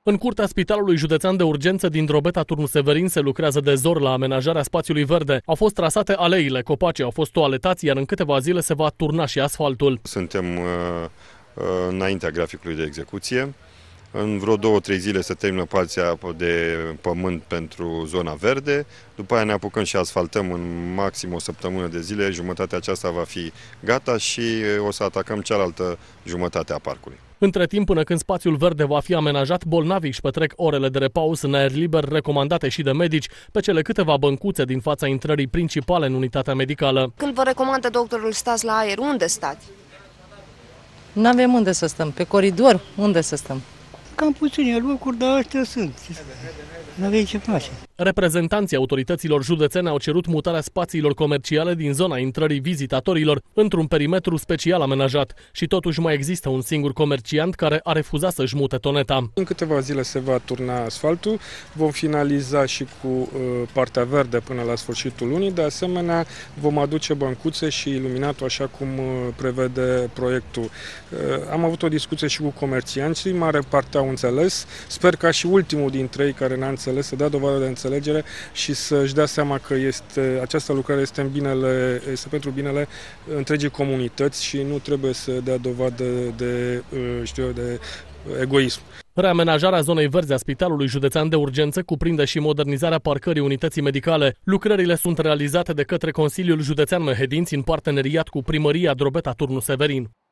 În curtea Spitalului Județean de Urgență din Drobeta Turnu Severin se lucrează de zor la amenajarea spațiului verde. Au fost trasate aleile, copacii au fost toaletați, iar în câteva zile se va turna și asfaltul. Suntem înaintea graficului de execuție. În vreo 2-3 zile se termină partea de pământ pentru zona verde, după aia ne apucăm și asfaltăm în maxim o săptămână de zile, jumătatea aceasta va fi gata și o să atacăm cealaltă jumătate a parcului. Între timp, până când spațiul verde va fi amenajat, bolnavii își petrec orele de repaus în aer liber, recomandate și de medici, pe cele câteva băncuțe din fața intrării principale în unitatea medicală. Când vă recomandă doctorul stați la aer, unde stați? Nu avem unde să stăm, pe coridor, unde să stăm? Cam puține locuri, dar astea sunt. Nu avem ce face. Reprezentanții autorităților județene au cerut mutarea spațiilor comerciale din zona intrării vizitatorilor într-un perimetru special amenajat și totuși mai există un singur comerciant care a refuzat să-și mute toneta. În câteva zile se va turna asfaltul, vom finaliza și cu partea verde până la sfârșitul lunii, de asemenea vom aduce băncuțe și iluminatul așa cum prevede proiectul. Am avut o discuție și cu comercianții, mare parte au înțeles, sper ca și ultimul dintre ei care n-a înțeles să dea dovadă de înțelegere și să-și dea seama că această lucrare este pentru binele întregii comunități și nu trebuie să dea dovadă de egoism. Reamenajarea zonei verzi a Spitalului Județean de Urgență cuprinde și modernizarea parcării unității medicale. Lucrările sunt realizate de către Consiliul Județean Mehedinți în parteneriat cu Primăria Drobeta Turnu Severin.